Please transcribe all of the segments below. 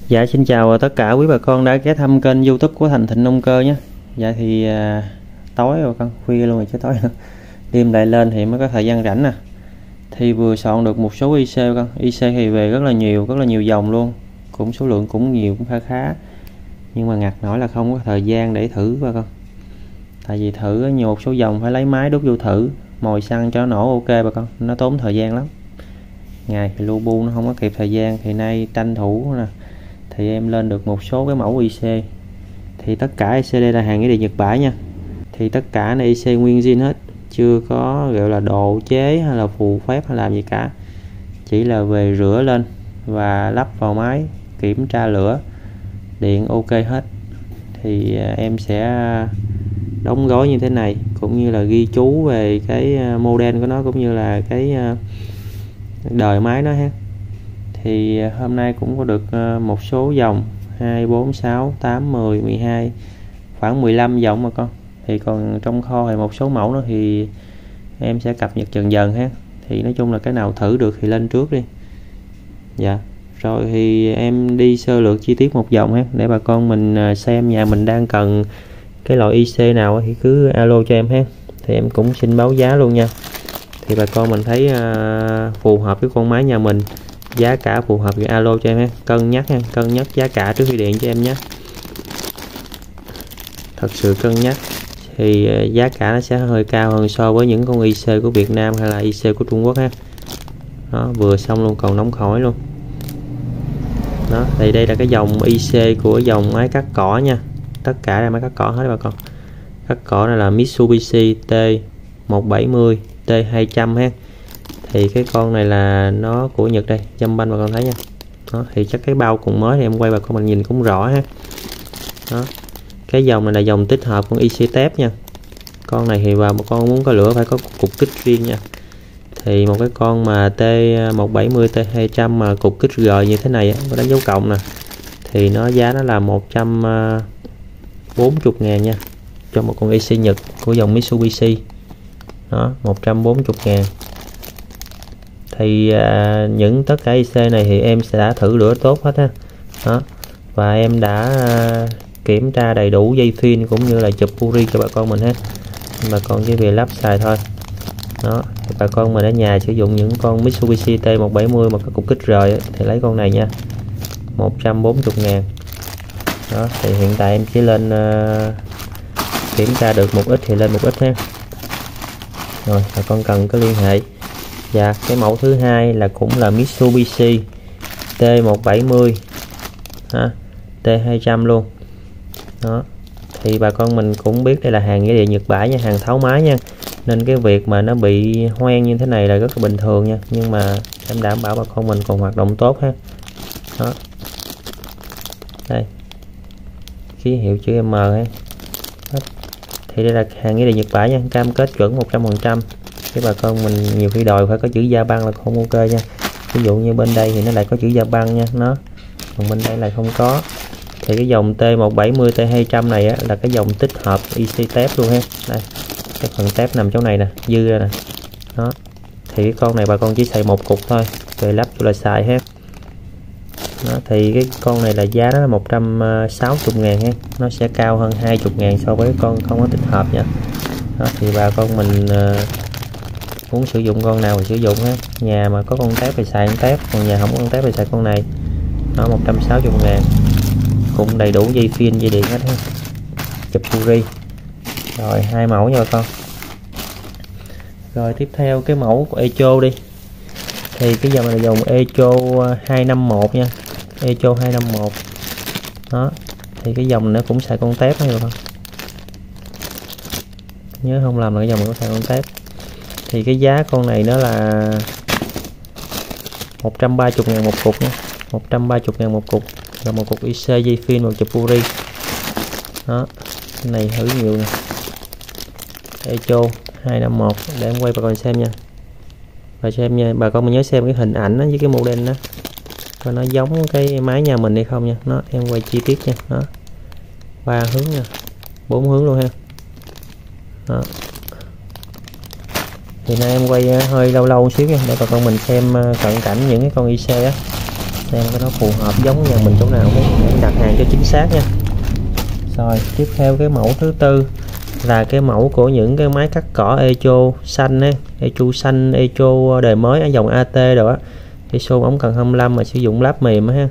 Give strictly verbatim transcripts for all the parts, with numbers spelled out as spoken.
Dạ xin chào tất cả quý bà con đã ghé thăm kênh YouTube của Thành Thịnh Nông Cơ nhé. Dạ thì à, tối rồi con, khuya luôn rồi chứ tối nữa. Đêm lại lên thì mới có thời gian rảnh nè. Thì vừa soạn được một số i xê con, i xê thì về rất là nhiều, rất là nhiều dòng luôn. Cũng số lượng cũng nhiều, cũng khá khá. Nhưng mà ngặt nổi là không có thời gian để thử bà con. Tại vì thử nhiều một số dòng phải lấy máy đút vô thử, mồi xăng cho nó nổ ok bà con, nó tốn thời gian lắm. Ngày thì lu bu nó không có kịp thời gian, thì nay tranh thủ nè. Thì em lên được một số cái mẫu i xê. Thì tất cả i xê đây là hàng nghĩa địa Nhật Bãi nha. Thì tất cả là i xê nguyên zin hết, chưa có gọi là độ chế hay là phù phép hay làm gì cả. Chỉ là về rửa lên và lắp vào máy, kiểm tra lửa, điện ok hết. Thì em sẽ đóng gói như thế này, cũng như là ghi chú về cái model của nó, cũng như là cái đời máy nó ha. Thì hôm nay cũng có được một số dòng hai, bốn, sáu, tám, mười, mười hai, khoảng mười lăm dòng mà con. Thì còn trong kho thì một số mẫu nữa thì em sẽ cập nhật dần dần ha. Thì nói chung là cái nào thử được thì lên trước đi. Dạ. Rồi thì em đi sơ lược chi tiết một dòng ha, để bà con mình xem nhà mình đang cần cái loại i xê nào thì cứ alo cho em ha. Thì em cũng xin báo giá luôn nha. Thì bà con mình thấy uh, phù hợp với con máy nhà mình, giá cả phù hợp thì alo cho em ha. Cân nhắc ha, cân nhắc giá cả trước khi điện cho em nhé. Thật sự cân nhắc thì uh, giá cả nó sẽ hơi cao hơn so với những con i xê của Việt Nam hay là i xê của Trung Quốc ha. Đó, vừa xong luôn, còn nóng khỏi luôn. Đó, thì đây là cái dòng i xê của dòng máy cắt cỏ nha. Tất cả là máy cắt cỏ hết bà con. Cắt cỏ này là Mitsubishi T một bảy mươi, T hai trăm ha. Thì cái con này là nó của Nhật đây, dăm banh bà con thấy nha. Đó, thì chắc cái bao cùng mới thì em quay bà con mình nhìn cũng rõ ha. Đó. Cái dòng này là dòng tích hợp con i xê tép nha. Con này thì vào một con muốn có lửa phải có cục kích riêng nha. Thì một cái con mà T một bảy mươi, T hai trăm mà cục kích G như thế này có đánh dấu cộng nè, thì nó giá nó là một trăm bốn mươi ngàn nha, cho một con i xê Nhật của dòng Mitsubishi. Đó, một trăm bốn mươi ngàn. Thì à, những tất cả i xê này thì em sẽ đã thử lửa tốt hết ha. Đó. Và em đã à, kiểm tra đầy đủ dây pin cũng như là chụp uri cho bà con mình ha. Bà con chỉ việc lắp xài thôi. Đó, thì bà con mình ở nhà sử dụng những con Mitsubishi T một bảy mươi mà có cục kích rời thì lấy con này nha, một trăm bốn mươi ngàn. Đó, thì hiện tại em chỉ lên uh, kiểm tra được một ít thì lên một ít ha. Rồi bà con cần có liên hệ. Và cái mẫu thứ hai là cũng là Mitsubishi T một bảy mươi ha, T hai trăm luôn. Đó, thì bà con mình cũng biết đây là hàng nghĩa địa Nhật Bãi nha, hàng tháo máy nha, nên cái việc mà nó bị hoen như thế này là rất là bình thường nha. Nhưng mà em đảm bảo bà con mình còn hoạt động tốt ha. Đó, đây ký hiệu chữ M ha. Đó. Thì đây là hàng nghĩa địa Nhật Bãi nha, cam kết chuẩn một trăm phần trăm. Cái bà con mình nhiều khi đòi phải có chữ da băng là không ok nha. Ví dụ như bên đây thì nó lại có chữ da băng nha, nó còn bên đây là không có. Thì cái dòng T một bảy mươi, T hai trăm này á, là cái dòng tích hợp i xê tép luôn ha. Đây, cái phần tép nằm chỗ này nè, dư ra nè. Đó, thì cái con này bà con chỉ xài một cục thôi, về lắp cho là xài ha. Đó, thì cái con này là giá nó là một trăm sáu mươi ngàn ha, nó sẽ cao hơn hai mươi ngàn so với con không có tích hợp nha. Đó, thì bà con mình uh, muốn sử dụng con nào thì sử dụng ha. Nhà mà có con tép thì xài con tép, còn nhà không có con tép thì xài con này. Nó một trăm sáu mươi ngàn, cũng đầy đủ dây pin dây điện hết ha, chụp uri. Rồi hai mẫu nha bà con. Rồi tiếp theo cái mẫu của Echo đi. Thì cái dòng này là dòng Echo hai năm một nha, Echo hai năm một. Đó, thì cái dòng nó cũng xài con tép nha bà con. Nhớ không làm là cái dòng nó xài con tép. Thì cái giá con này nó là một trăm ba mươi ngàn một cục nha, một trăm ba mươi ngàn một cục, là một cục i xê, dây pin và chụp uri. Đó, cái này thử nhiều nè, Echo hai năm một, để em quay bà con xem nha. Và xem nha, bà con mình nhớ xem cái hình ảnh đó với cái model đó coi nó giống cái máy nhà mình hay không nha. Nó em quay chi tiết nha. Đó, ba hướng nha, bốn hướng luôn ha. Đó, thì nay em quay hơi lâu lâu xíu nha, để bà con mình xem cận cảnh những cái con i xê á. xem cái nó phù hợp giống nhà mình chỗ nào để đặt hàng cho chính xác nha. Rồi tiếp theo cái mẫu thứ tư là cái mẫu của những cái máy cắt cỏ Echo xanh á, Echo xanh, Echo đời mới ở dòng a tê rồi á, Echo ống cần hai mươi lăm mà sử dụng láp mềm á ha.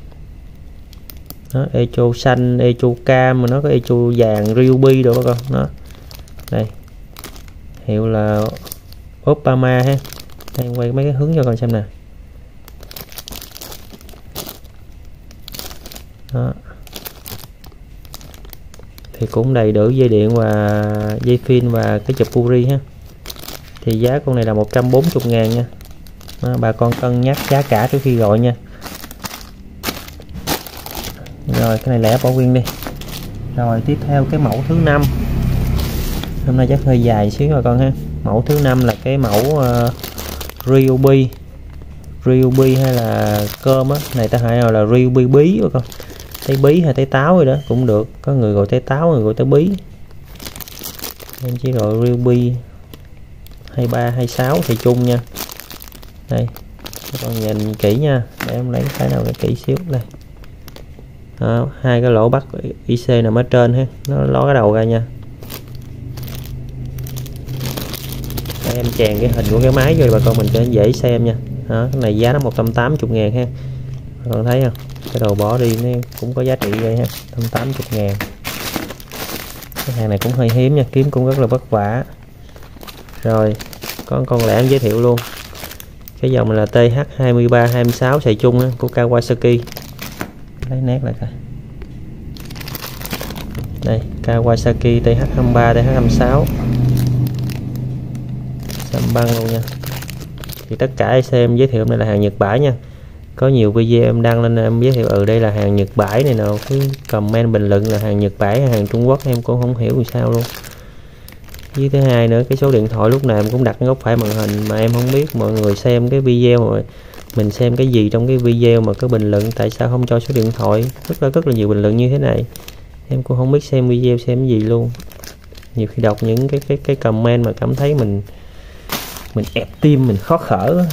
Đó, Echo xanh, Echo cam mà nó có Echo vàng Ruby rồi các con. Đó. Đây. Hiệu là Opama ha. Đây quay mấy cái hướng cho con xem nè. Đó. Thì cũng đầy đủ dây điện và dây pin và cái chụp Uri ha. Thì giá con này là một trăm bốn mươi ngàn nha. Đó, bà con cân nhắc giá cả trước khi gọi nha. Rồi cái này lẻ bỏ nguyên đi. Rồi tiếp theo cái mẫu thứ năm. Hôm nay chắc hơi dài xíu rồi con ha. Mẫu thứ năm là cái mẫu uh, Ruby. Ruby hay là cơm á, này ta hay gọi là Ruby bí rồi con. Trái bí hay trái táo rồi đó cũng được, có người gọi trái táo, người gọi trái bí. Em chỉ gọi Ruby hai ba hai sáu thì chung nha. Đây các con nhìn kỹ nha, để em lấy cái nào cái kỹ xíu đây. Đó, hai cái lỗ bắt i xê nằm ở trên ha, nó ló cái đầu ra nha. Để em chèn cái hình của cái máy vô bà con mình cho dễ xem nha. Đó, cái này giá nó một trăm tám mươi ngàn ha, bà con thấy không, cái đầu bỏ đi nó cũng có giá trị đây ha, một trăm tám mươi ngàn. Cái hàng này cũng hơi hiếm nha, kiếm cũng rất là vất vả. Rồi có con lẻ em giới thiệu luôn, cái dòng này là tê hát hai ba hai sáu xài chung ha, của Kawasaki. Lấy nét lại coi. Đây Kawasaki tê hát hai ba tê hát hai sáu xăm băng luôn nha. Thì tất cả i xê em giới thiệu đây là hàng Nhật bãi nha. Có nhiều video em đăng lên em giới thiệu ừ đây là hàng Nhật bãi này nào, cứ comment bình luận là hàng Nhật bãi hay hàng Trung Quốc em cũng không hiểu vì sao luôn. Với thứ hai nữa, cái số điện thoại lúc nào em cũng đặt góc phải màn hình mà em không biết mọi người xem cái video mà mình xem cái gì trong cái video mà có bình luận tại sao không cho số điện thoại, rất là rất là nhiều bình luận như thế này. Em cũng không biết xem video xem cái gì luôn. Nhiều khi đọc những cái cái cái comment mà cảm thấy mình mình ép tim, mình khó khở.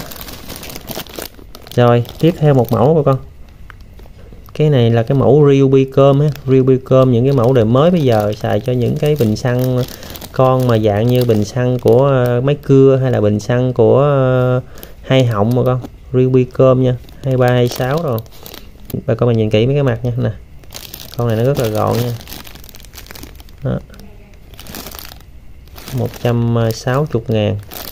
Rồi tiếp theo một mẫu của con, cái này là cái mẫu Rubicon ha, Rubicon những cái mẫu đời mới bây giờ xài cho những cái bình xăng con mà dạng như bình xăng của máy cưa hay là bình xăng của hai họng mà con. Rubicon nha, hai ba hai sáu rồi. Bà con mình nhìn kỹ mấy cái mặt nha nè. Con này nó rất là gọn nha. Đó. một trăm sáu mươi ngàn.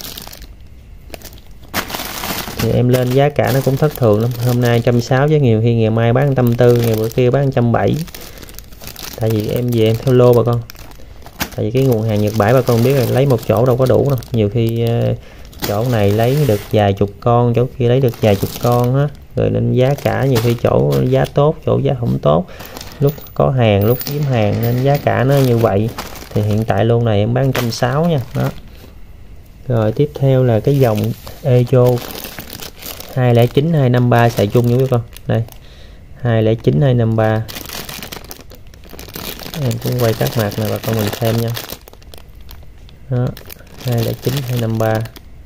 Thì em lên giá cả nó cũng thất thường lắm. Hôm nay một trăm sáu mươi chứ nhiều khi ngày mai bán một trăm tư, ngày bữa kia bán một trăm bảy mươi. Tại vì em về em theo lô bà con. Tại vì cái nguồn hàng Nhật bãi bà con biết là lấy một chỗ đâu có đủ đâu. Nhiều khi uh, chỗ này lấy được vài chục con, chỗ kia lấy được vài chục con á. Rồi nên giá cả nhiều khi chỗ giá tốt, chỗ giá không tốt. Lúc có hàng, lúc kiếm hàng nên giá cả nó như vậy. Thì hiện tại lô này em bán một trăm sáu mươi nha. Đó. Rồi tiếp theo là cái dòng Echo hai không chín hai năm ba xài chung với con. Đây hai không chín hai năm ba. Em cũng quay các mặt này bà con mình xem nha. Đó hai không chín hai năm ba.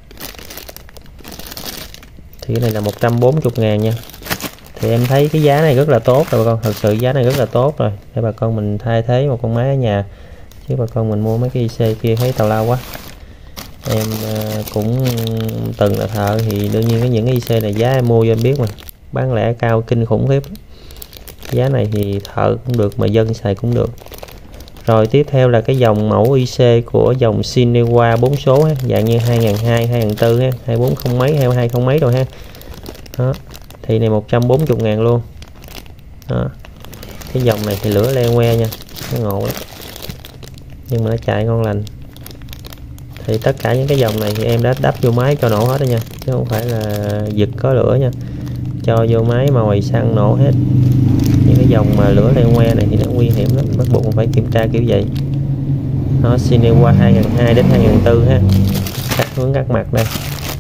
Thì cái này là một trăm bốn mươi ngàn nha. Thì em thấy cái giá này rất là tốt rồi bà con, thật sự giá này rất là tốt rồi để bà con mình thay thế một con máy ở nhà, chứ bà con mình mua mấy cái i xê kia thấy tào lao quá. Em uh, cũng từng là thợ thì đương nhiên cái những i xê này giá em mua cho em biết mà, bán lẻ cao kinh khủng khiếp. Giá này thì thợ cũng được mà dân xài cũng được. Rồi tiếp theo là cái dòng mẫu i xê của dòng Cinewa bốn số ha, dạng như hai nghìn hai trăm, hai nghìn bốn trăm ha, hai bốn không mấy, hai hai không mấy rồi ha. Đó. Thì này một trăm bốn mươi ngàn luôn. Đó. Cái dòng này thì lửa le que nha, nó ngộ lắm. Nhưng mà nó chạy ngon lành. Thì tất cả những cái dòng này thì em đã đắp vô máy cho nổ hết đó nha, chứ không phải là giật có lửa nha. Cho vô máy mồi xăng nổ hết. Những cái dòng mà lửa le que này thì nó nguy hiểm lắm, bắt buộc phải kiểm tra kiểu vậy. Nó Cinewa hai nghìn hai trăm đến hai nghìn bốn trăm ha. Cắt hướng các mặt đây.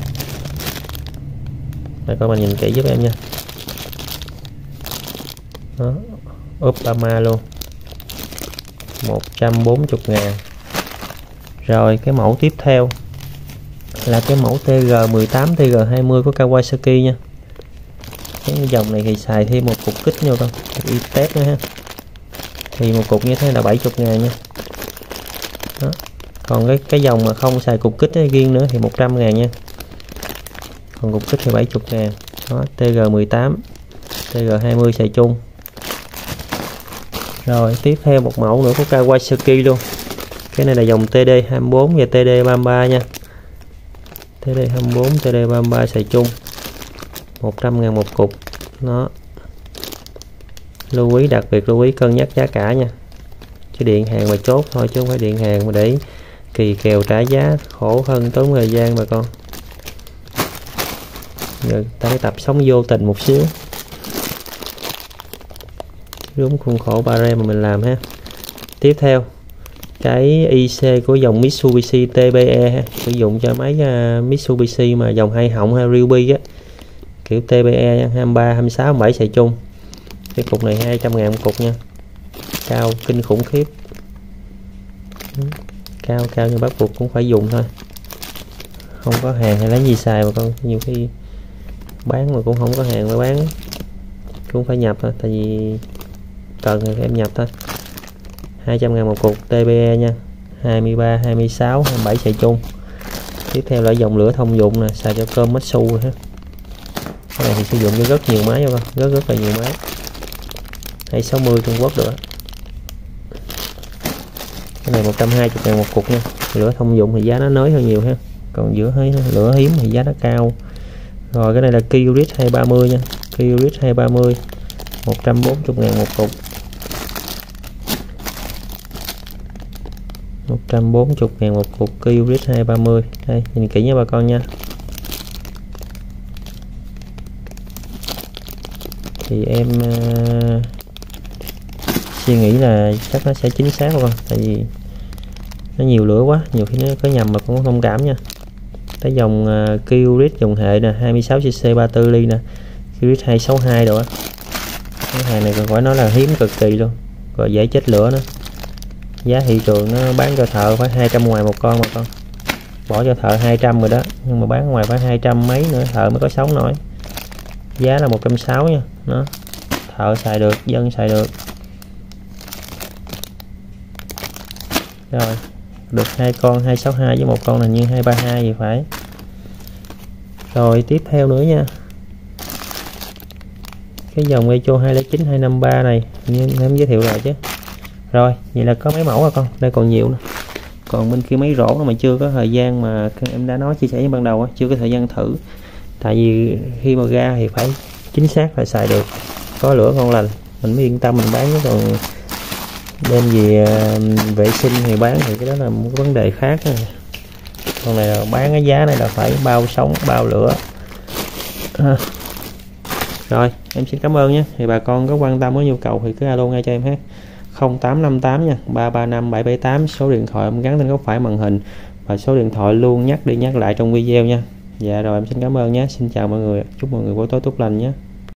Rồi các bạn nhìn kỹ giúp em nha. Đó, Opama luôn. một trăm bốn mươi ngàn. Rồi cái mẫu tiếp theo là cái mẫu tê giê mười tám tê giê hai mươi của Kawasaki nha. cái dòng này thì xài thêm một cục kích vô con y test nữa ha, thì một cục như thế là bảy mươi ngàn nha. Đó. Còn cái cái dòng mà không xài cục kích riêng nữa thì một trăm ngàn nha, còn cục kích thì bảy mươi ngàn. Đó, T G mười tám, T G hai mươi xài chung. Rồi tiếp theo một mẫu nữa của Kawasaki luôn, cái này là dòng T D hai mươi bốn và T D ba mươi ba nha. T D hai mươi bốn, T D ba mươi ba xài chung, một trăm ngàn một cục. Nó lưu ý, đặc biệt lưu ý cân nhắc giá cả nha, chứ điện hàng mà chốt thôi chứ không phải điện hàng mà để kỳ kèo trả giá khổ hơn, tốn thời gian bà con. Giờ ta tập sống vô tình một xíu, đúng khuôn khổ ba rem mà mình làm ha. Tiếp theo cái I C của dòng Mitsubishi T B E ha, sử dụng cho máy uh, Mitsubishi mà dòng hai họng hay Ryobi á, kiểu T B E hai mươi ba, hai mươi sáu, hai mươi bảy xài chung. Cái cục này hai trăm ngàn một cục nha, cao kinh khủng khiếp. Cao cao nhưng bắt buộc cũng phải dùng thôi, không có hàng hay lấy gì xài mà con. Nhiều khi bán mà cũng không có hàng mới bán, cũng phải nhập thôi, tại vì cần thì em nhập thôi. Hai trăm ngàn một cục T B E nha, hai mươi ba, hai mươi sáu, hai mươi bảy xài chung. Tiếp theo là dòng lửa thông dụng nè, xài cho cơm Matsu rồi ha. Cái này thì sử dụng cho rất nhiều máy không, rất rất là nhiều máy. Hai sáu mươi Trung Quốc nữa. Cái này một trăm hai mươi ngàn một cục nha. Lửa thông dụng thì giá nó nới hơn nhiều ha, còn giữa lửa hiếm thì giá nó cao. Rồi cái này là Kyorit hai ba mươi nha, Kyorit hai ba mươi, một trăm bốn mươi ngàn một cục, một trăm bốn mươi ngàn một cục Kyorit hai ba mươi. Đây nhìn kỹ nha bà con nha. Thì em uh, suy nghĩ là chắc nó sẽ chính xác không, tại vì nó nhiều lửa quá, nhiều khi nó có nhầm mà cũng có thông cảm nha. Cái dòng uh, Kyorit dòng hệ nè, hai mươi sáu xê xê ba mươi tư ly nè, Kyorit hai sáu hai rồi á. Cái hàng này còn phải nói là hiếm cực kỳ luôn, rồi dễ chết lửa nữa. Giá thị trường nó bán cho thợ phải hai trăm ngoài một con mà con, bỏ cho thợ hai trăm rồi đó, nhưng mà bán ngoài phải hai trăm mấy nữa thợ mới có sống nổi. Giá là một trăm sáu mươi nha. Đó, thợ xài được, dân xài được. Rồi được hai con hai sáu hai với một con là như hai ba hai gì phải. Rồi tiếp theo nữa nha, cái dòng Echo hai không chín, hai năm ba này như em giới thiệu lại chứ. Rồi vậy là có mấy mẫu rồi con, đây còn nhiều nữa. Còn bên kia mấy rổ mà chưa có thời gian, mà em đã nói chia sẻ với ban đầu chưa có thời gian thử, tại vì khi mà ra thì phải chính xác phải xài được, có lửa ngon lành mình mới yên tâm mình bán. Còn đem về vệ sinh thì bán thì cái đó là một vấn đề khác rồi. Còn này là bán cái giá này là phải bao sống bao lửa à. Rồi em xin cảm ơn nhé. Thì bà con có quan tâm có nhu cầu thì cứ alo ngay cho em ha, không tám năm tám nha, ba ba năm bảy bảy tám. Số điện thoại em gắn lên góc phải màn hình, và số điện thoại luôn nhắc đi nhắc lại trong video nha. Dạ rồi em xin cảm ơn nhé, xin chào mọi người, chúc mọi người buổi tối tốt lành nhé.